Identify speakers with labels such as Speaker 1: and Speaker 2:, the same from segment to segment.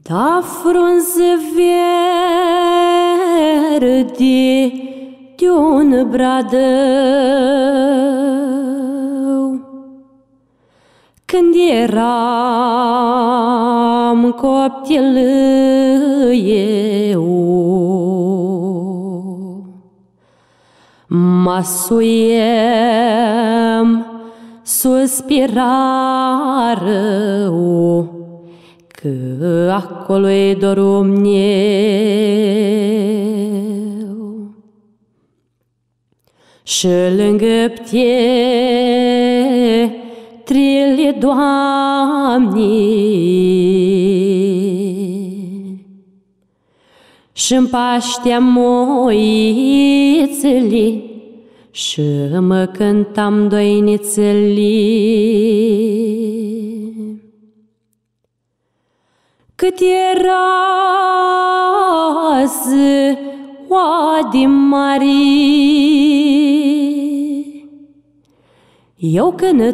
Speaker 1: Ta frunză verde de-un bradău, când eram copil eu, mă suiem suspirară, că acolo-i dorul meu. Și lângă pietrele, Doamne, și-mi paștea moițele, și mă cântam doinițele. Cât era ziua de mare, eu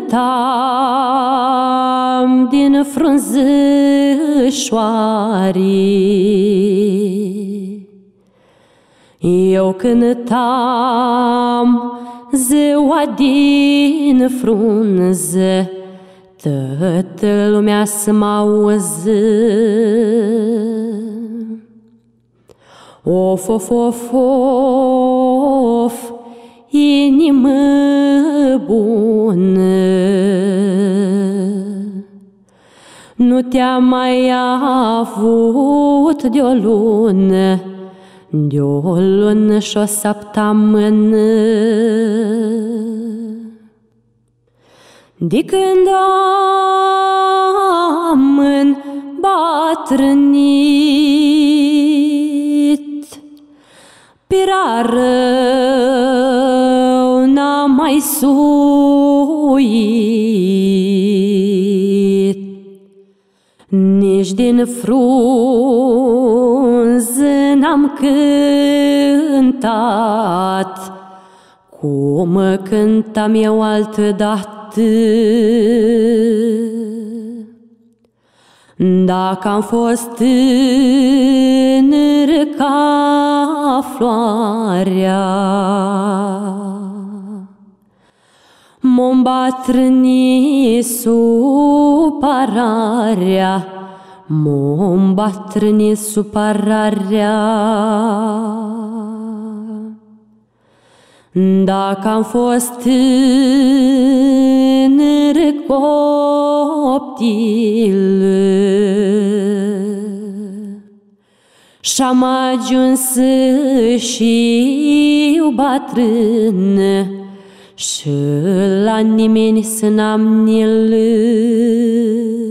Speaker 1: cântam din frunzișoare. Eu cântam ziua din frunză, toată lumea să mă auză. Of, of, of, of, inimă bună, nu te-am mai avut de-o lună, de-o lună și o săptămână. De când am îmbătrânit, pe rău n-am mai suit, nici din frunză n-am cântat, cum cântam eu altădată. Dacă am fost tânăr ca floarea, m-o îmbătrâni supărarea, m-o îmbătrâni supărarea. Dacă am fost tânăr copil și-am ajuns și eu bătrân, și la nimeni să n-am nil,